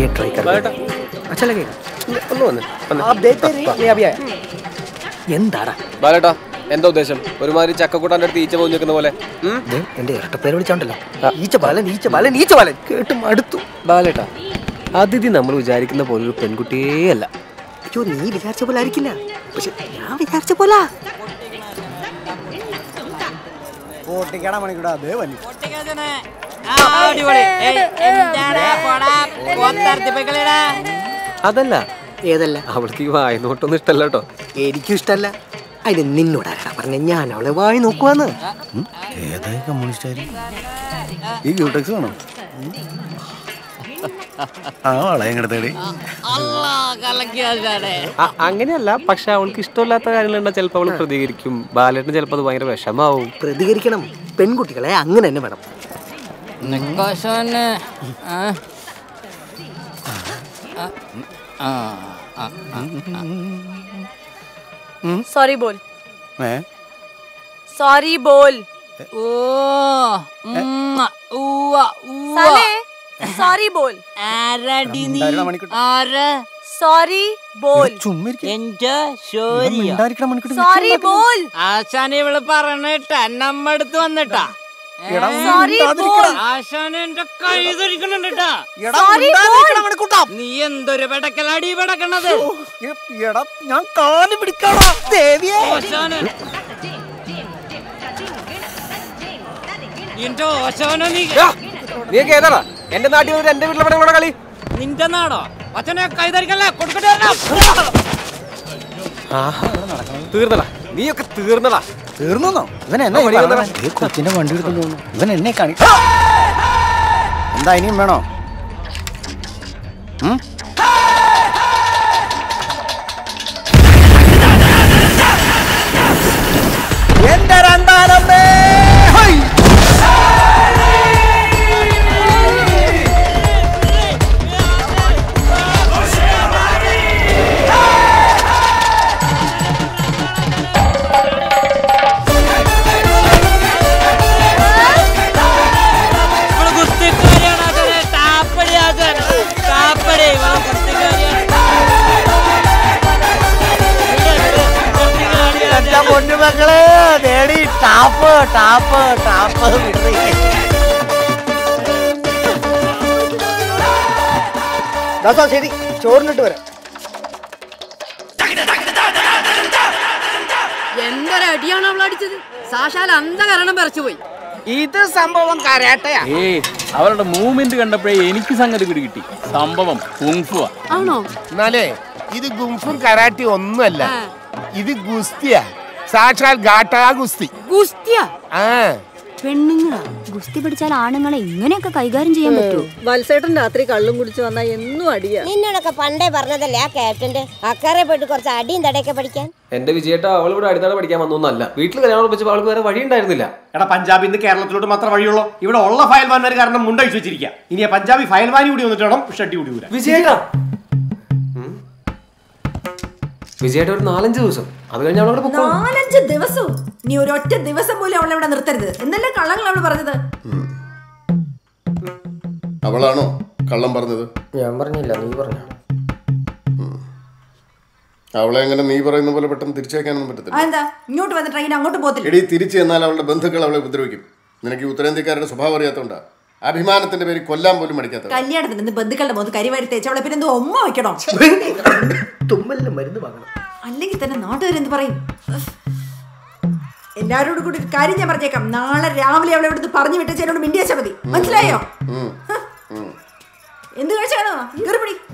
ये ट्राई कर अच्छा लगेगा आप देखते रहिए मैं अभी आया എന്താടാ ബാലേട്ടാ എന്താ ഉദ്ദേശം ഒരുമാതിരി ചക്കക്കൂട്ടാൻ്റെ അടുത്ത് ഈച്ച പോയി നിൽക്കുന്ന പോലെ എന്റെ ഇരട്ടപ്പേര് വിളിച്ചോണ്ടല്ലോ ഈച്ച ബാലൻ ഈച്ച ബാലൻ ഈച്ച ബാലൻ കേട്ട് മടുത്തു ബാലേട്ടാ അതിഥി നമ്മൾ വിചാരിക്കുന്ന പോലൊരു പെൺകുട്ടിയേ അല്ല അയ്യോ നീ വിചാരിച്ച പോലെ ആയിരിക്കില്ല പക്ഷെ ഞാൻ വിചാരിച്ച പോലെ അതല്ല ഏതല്ല അവൾക്ക് ഈ വായ നോട്ടൊന്നും ഇഷ്ടല്ല കേട്ടോ എനിക്കും ഇഷ്ടല്ല അതിന് നിന്നോടാരാ പറഞ്ഞ ഞാൻ അവളെ വായി നോക്കുവാന്ന് ഏതായി കമ്മ്യൂണിസ്റ്റ് ഈ ക്യൂടെക്സ് വേണോ ആ വളയങ്ങടത്തേടി അങ്ങനെയല്ല പക്ഷെ അവൾക്ക് ഇഷ്ടമില്ലാത്ത കാര്യങ്ങളുണ്ടാ ചിലപ്പോൾ അവൾ പ്രതികരിക്കും ബാലേട്ടന് ചിലപ്പോൾ അത് ഭയങ്കര വിഷമാവും പ്രതികരിക്കണം പെൺകുട്ടികളെ അങ്ങനെ തന്നെ വേണം सॉरी बोल मैं सॉरी बोल साले सॉरी बोल सॉरी बोल सॉरी बोल ആശാനെ ഇവള് പറഞ്ഞിട്ടാ നമ്മടുത്ത് വന്നിട്ടാ നീ എന്തൊരു പെടക്കലാടി പെടക്കണത് ഞാൻ കാല് പിടിക്കാണോ എന്റെ നാട്ടിൽ എന്റെ വീട്ടിലെ കളി നിന്റെ നാടോ അച്ഛനെ കൈതരിക്കല്ലേ കൊടുക്കട്ടെ തീർന്നടാ നീയൊക്കെ തീർന്നടാ തീർന്നോ ഇവൻ എന്നെ കൊച്ചിന്റെ വണ്ടി എടുത്തു പോകുന്നു ഇവൻ എന്നെ കാണി എന്താ ഇനിയും വേണോ എന്റെ രണ്ടാനമ്മേ മക്കളെ നേടി ടാപ്പ് ടാപ്പ് ടാപ്പ് ശരി ചോറിനിട്ട് വരാം എന്തൊരടിയാണ് അവൾ അടിച്ചത് സാക്ഷാൽ അന്ധകരണം പറിച്ചുപോയി ഇത് സംഭവം കരാട്ടയാ അവരുടെ മൂവ്മെന്റ് കണ്ടപ്പോഴേ എനിക്ക് സംഗതി കിട്ടി സംഭവം കുങ്ഫുവാ ആണോ എന്നാലേ ഇത് ഗുംഫും കരാട്ടി ഒന്നുമല്ല ഇത് ഗുസ്തിയാ സാക്ഷാൽ ഗാട്ടാ ഗുസ്തി ഗുസ്തിയാ പെണ്ണുങ്ങളാ ഗുസ്തി പിടിച്ചാൽ ആണുങ്ങളെ ഇങ്ങനെയൊക്കെ കൈകാര്യം ചെയ്യാൻ പറ്റുമോ വത്സേട്ടൻ രാത്രി കള്ളും കുടിച്ചു വന്നാ എന്നും അടിയാ നിന്നോടൊക്കെ പണ്ടേ പറഞ്ഞതല്ലേ ആ ക്യാപ്റ്റന്റെ അക്കരെ പോയിട്ട് കുറച്ച് അടിയും തടയൊക്കെ പഠിക്കാൻ എന്റെ വിജയേട്ട അവൾ ഇവിടെ അടിത്തട പഠിക്കാൻ വന്നൊന്നല്ല വീട്ടിൽ കല്യാണം ഉറപ്പിച്ചപ്പോൾ അവൾക്ക് വേറെ വഴി ഉണ്ടായിരുന്നില്ല എടാ പഞ്ചാബിൽ നിന്ന് കേരളത്തിലോട്ട് മാത്രം വഴിയുള്ളൂ ഇവിടെ ഉള്ള ഫയൽവാന്മാർ കാരണം മുണ്ടഴിച്ചു വെച്ചിരിക്കുക ഇനി പഞ്ചാബി ഫയൽവാനി കൂടി വന്നിട്ട് വേണം ഷഡ്ഡി കൂടി വരാൻ വിജയേട്ട വിജയേട്ട ഒരു 4-5 ദിവസം അത് കഴിഞ്ഞ് അവളവിടെ 4-5 ദിവസവും നീ ഒരൊറ്റ ദിവസം പോലും അവളെ ഇവിടെ നിർത്തരുത് എന്നല്ലേ കള്ളങ്ങൾ അവള് പറഞ്ഞത് അവളാണോ കള്ളം പറഞ്ഞത് ഞാൻ പറഞ്ഞില്ല നീ പറഞ്ഞ അവളെ എങ്ങനെ നീ പറയുന്ന പോലെ പെട്ടെന്ന് തിരിച്ചേക്കാനൊന്നും പറ്റത്തില്ല എന്താ ഇങ്ങോട്ട് വന്ന ട്രെയിൻ അങ്ങോട്ട് പോകത്തില്ല എടി തിരിച്ചു എന്നാൽ അവളുടെ ബന്ധുക്കൾ അവളെ ഉപദ്രവിക്കും നിനക്ക് ഉത്തരേന്ത്യക്കാരുടെ സ്വഭാവം അറിയാത്തോണ്ടാ അഭിമാനത്തിന്റെ പേര് കൊല്ലാൻ പോലും മടിക്കാത്ത കല്യാണത്തിന് ബന്ധുക്കളുടെ മുഖത്ത് കരിവാരി തേച്ചവളെ പിന്നെ എന്തോ ഉമ്മ വെക്കണം തുമ്മലിന് മരുന്ന് വാങ്ങണം അല്ലെങ്കിൽ തന്നെ നാട്ടുകാരെന്ത് പറയും എല്ലാരോടും കൂടി ഒരു കാര്യം ഞാൻ പറഞ്ഞേക്കാം നാളെ രാവിലെ അവളെ ഇവിടുന്ന് പറഞ്ഞു വിട്ടേച്ചതിനോട് മിണ്ടിയാച്ചാ മതി മനസ്സിലായോ എന്ത് കഴിച്ചാണോ കയറിപ്പിടി